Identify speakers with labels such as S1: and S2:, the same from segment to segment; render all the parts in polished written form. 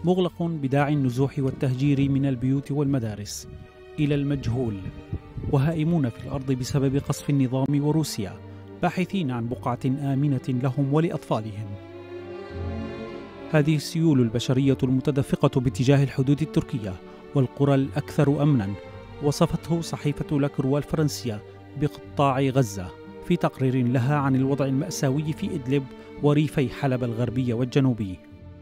S1: مغلق بداعي النزوح والتهجير من البيوت والمدارس إلى المجهول، وهائمون في الأرض بسبب قصف النظام وروسيا، باحثين عن بقعة آمنة لهم ولأطفالهم. هذه السيول البشرية المتدفقة باتجاه الحدود التركية والقرى الأكثر أمناً وصفته صحيفة لاكروا الفرنسية بقطاع غزة في تقرير لها عن الوضع المأساوي في إدلب وريفي حلب الغربي والجنوبي.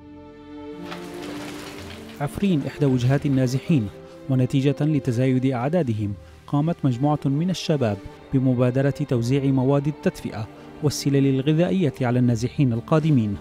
S1: عفرين إحدى وجهات النازحين، ونتيجة لتزايد أعدادهم قامت مجموعة من الشباب بمبادرة توزيع مواد التدفئة والسلل الغذائية على النازحين القادمين.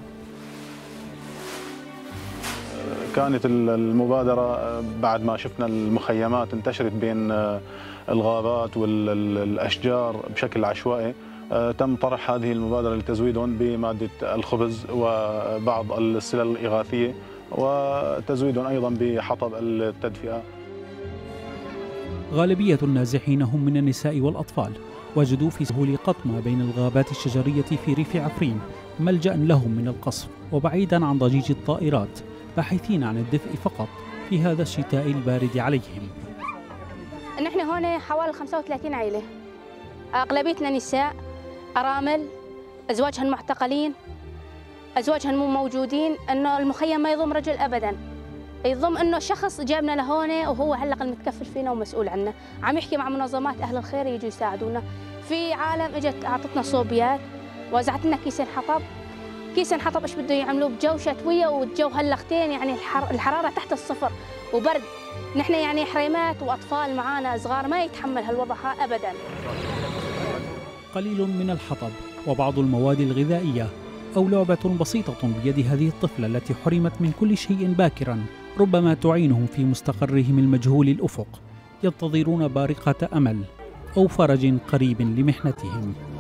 S2: كانت المبادرة بعد ما شفنا المخيمات انتشرت بين الغابات والأشجار بشكل عشوائي، تم طرح هذه المبادرة لتزويدهم بمادة الخبز وبعض السلل الإغاثية وتزويدهم أيضا بحطب التدفئة.
S1: غالبية النازحين هم من النساء والأطفال، وجدوا في سهول قطمة بين الغابات الشجرية في ريف عفرين ملجأ لهم من القصف وبعيدا عن ضجيج الطائرات، باحثين عن الدفء فقط في هذا الشتاء البارد عليهم.
S3: نحن هنا حوالي 35 عائلة، أغلبيتنا نساء أرامل، أزواجهن معتقلين، أزواجهن مو موجودين، إنه المخيم ما يضم رجل أبداً، يضم إنه شخص جابنا لهون وهو هلق المتكفل فينا ومسؤول عنا، عم يحكي مع منظمات أهل الخير يجوا يساعدونا. في عالم إجت أعطتنا صوبيات، وزعت لنا كيسين حطب. كيسين حطب إيش بده يعملوه بجو شتوية والجو هلقتين، يعني الحرارة تحت الصفر وبرد. نحن يعني حريمات وأطفال معانا صغار ما يتحمل هالوضع أبداً.
S1: قليل من الحطب وبعض المواد الغذائية أو لعبة بسيطة بيد هذه الطفلة التي حرمت من كل شيء باكراً ربما تعينهم في مستقرهم المجهول الأفق، ينتظرون بارقة أمل أو فرج قريب لمحنتهم.